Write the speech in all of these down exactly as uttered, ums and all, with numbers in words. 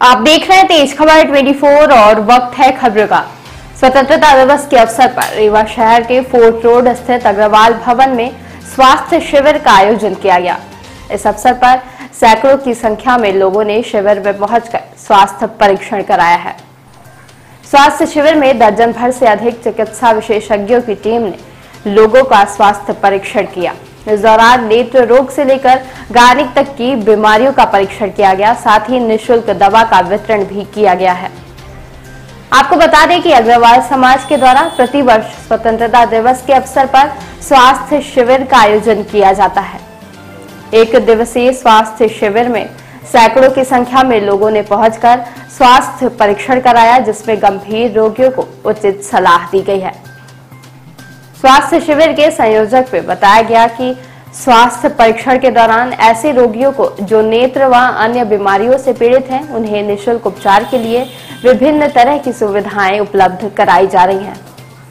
आप देख रहे हैं तेज खबर चौबीस और वक्त है खबरों का। स्वतंत्रता दिवस के अवसर पर रीवा शहर के फोर्ट रोड स्थित अग्रवाल भवन में स्वास्थ्य शिविर का आयोजन किया गया। इस अवसर पर सैकड़ों की संख्या में लोगों ने शिविर में पहुंचकर स्वास्थ्य परीक्षण कराया है। स्वास्थ्य शिविर में दर्जन भर से अधिक चिकित्सा विशेषज्ञों की टीम ने लोगों का स्वास्थ्य परीक्षण किया। इस दौरान नेत्र रोग से लेकर गायनिक तक की बीमारियों का परीक्षण किया गया, साथ ही निःशुल्क दवा का वितरण भी किया गया है। आपको बता दें कि अग्रवाल समाज के द्वारा प्रतिवर्ष स्वतंत्रता दिवस के अवसर पर स्वास्थ्य शिविर का आयोजन किया जाता है। एक दिवसीय स्वास्थ्य शिविर में सैकड़ों की संख्या में लोगों ने पहुंचकर स्वास्थ्य परीक्षण कराया, जिसमें गंभीर रोगियों को उचित सलाह दी गई है। स्वास्थ्य शिविर के संयोजक में बताया गया कि स्वास्थ्य परीक्षण के दौरान ऐसे रोगियों को जो नेत्र व अन्य बीमारियों से पीड़ित हैं, उन्हें निःशुल्क उपचार के लिए विभिन्न तरह की सुविधाएं उपलब्ध कराई जा रही हैं।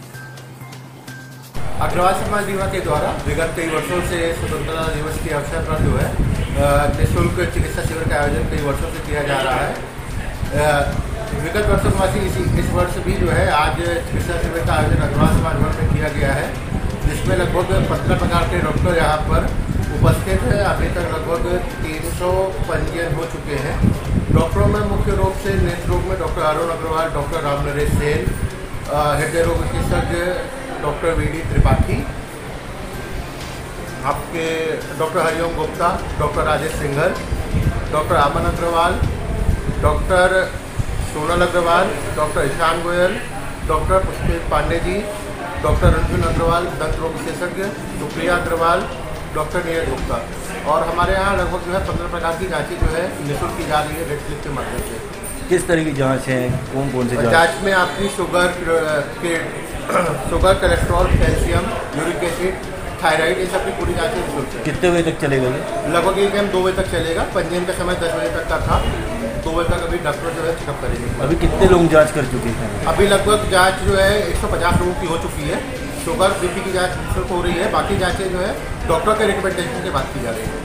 अग्रवाल समाज रीवा के द्वारा विगत कई वर्षों से स्वतंत्रता दिवस के अवसर पर जो है निःशुल्क चिकित्सा शिविर का आयोजन कई वर्षों से किया जा रहा है। विगत वर्षों में इसी इस वर्ष भी जो है आज चिकित्सा शिविर का आयोजन अग्रवाल समाज भवन में किया गया है, जिसमें लगभग पंद्रह प्रकार के डॉक्टर यहाँ पर उपस्थित हैं। अभी तक लगभग तीन सौ पंजीयन हो चुके हैं। डॉक्टरों में मुख्य रूप से नेत्र रोग में डॉक्टर अरुण अग्रवाल, डॉक्टर राम नरेश सेन, हृदय रोग विशेषज्ञ डॉक्टर वी डी त्रिपाठी, आपके doctor Hariom Gupta, doctor Rajesh Singhal, doctor Aman Agarwal, doctor Sonal Agarwal, doctor Ishan Goyal, doctor Pushpesh Pandey ji, doctor Ranjan Agarwal दंत रोग विशेषज्ञ, सुप्रिया अग्रवाल, डॉक्टर नीरज गुप्ता। और हमारे यहाँ लगभग जो है पंद्रह प्रकार की जांचें जो है निःशुल्क की जा रही है रेड क्लिक के माध्यम से। किस तरह की जांच है, कौन कौन से जांच में आपकी शुगर के sugar, cholesterol, calcium, uric acid, thyroid, ये सब की पूरी जांचें निःशुल्क है। कितने बजे तक चलेगा? लगभग एक टाइम दो बजे तक चलेगा। पंजीयन का समय दस बजे तक का था, दो बजे तक अभी डॉक्टर जो है चेकअप करेंगे। अभी कितने लोग जांच कर चुके हैं? अभी लगभग जांच जो है एक सौ पचास लोगों की हो चुकी है। शुगर, बीपी की जांच निःशुल्क हो रही है। बाकी जांचें जो है डॉक्टर के रिकमेंडेशन के बाद की जा रही है।